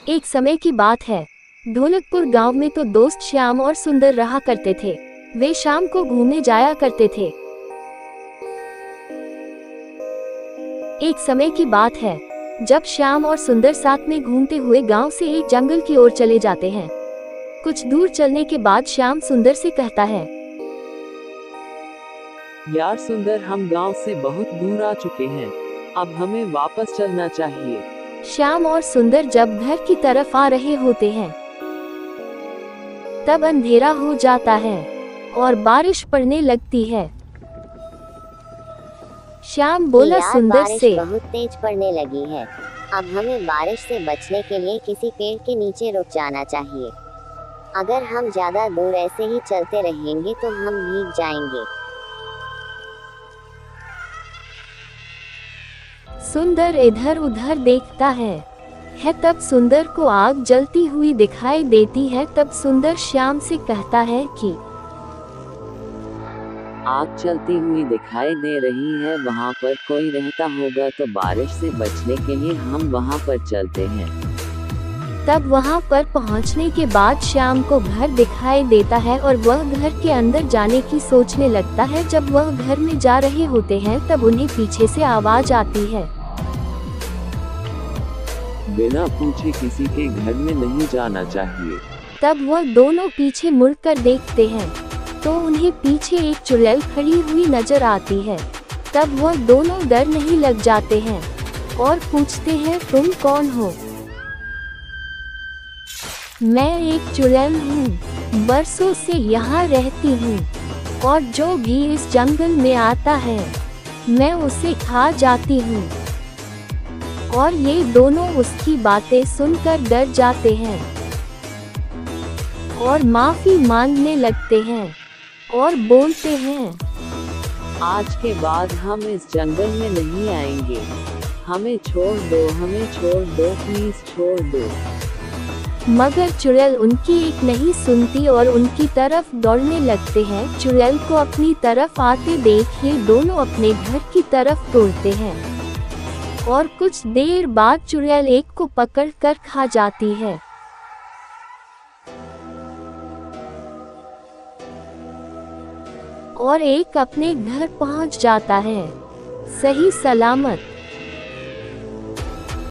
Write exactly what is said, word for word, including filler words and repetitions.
एक समय की बात है। ढोलकपुर गांव में तो दोस्त श्याम और सुंदर रहा करते थे। वे शाम को घूमने जाया करते थे। एक समय की बात है जब श्याम और सुंदर साथ में घूमते हुए गांव से एक जंगल की ओर चले जाते हैं। कुछ दूर चलने के बाद श्याम सुंदर से कहता है, यार सुंदर, हम गांव से बहुत दूर आ चुके हैं, अब हमें वापस चलना चाहिए। श्याम और सुंदर जब घर की तरफ आ रहे होते हैं तब अंधेरा हो जाता है और बारिश पड़ने लगती है। श्याम बोला यार, सुंदर बारिश से, बहुत तेज पड़ने लगी है, अब हमें बारिश से बचने के लिए किसी पेड़ के नीचे रुक जाना चाहिए। अगर हम ज्यादा दूर ऐसे ही चलते रहेंगे तो हम भीग जाएंगे। सुंदर इधर उधर देखता है है तब सुंदर को आग जलती हुई दिखाई देती है। तब सुंदर श्याम से कहता है कि आग चलती हुई दिखाई दे रही है, वहाँ पर कोई रहता होगा तो बारिश से बचने के लिए हम वहाँ पर चलते हैं। तब वहाँ पर पहुँचने के बाद श्याम को घर दिखाई देता है और वह घर के अंदर जाने की सोचने लगता है। जब वह घर में जा रहे होते हैं तब उन्हें पीछे से आवाज आती है, बिना पूछे किसी के घर में नहीं जाना चाहिए। तब वह दोनों पीछे मुड़कर देखते हैं तो उन्हें पीछे एक चुड़ैल खड़ी हुई नजर आती है। तब वह दोनों डर नहीं लग जाते हैं और पूछते हैं, तुम कौन हो? मैं एक चुड़ैल हूँ, बरसों से यहाँ रहती हूँ और जो भी इस जंगल में आता है मैं उसे खा जाती हूँ। और ये दोनों उसकी बातें सुनकर डर जाते हैं और माफी मांगने लगते हैं और बोलते हैं, आज के बाद हम इस जंगल में नहीं आएंगे, हमें छोड़ दो, हमें छोड़ दो, प्लीज छोड़ दो। मगर चुड़ैल उनकी एक नहीं सुनती और उनकी तरफ दौड़ने लगते हैं। चुड़ैल को अपनी तरफ आते देख ये दोनों अपने घर की तरफ दौड़ते हैं और कुछ देर बाद चुड़ैल एक को पकड़ कर खा जाती है और एक अपने घर पहुंच जाता है सही सलामत।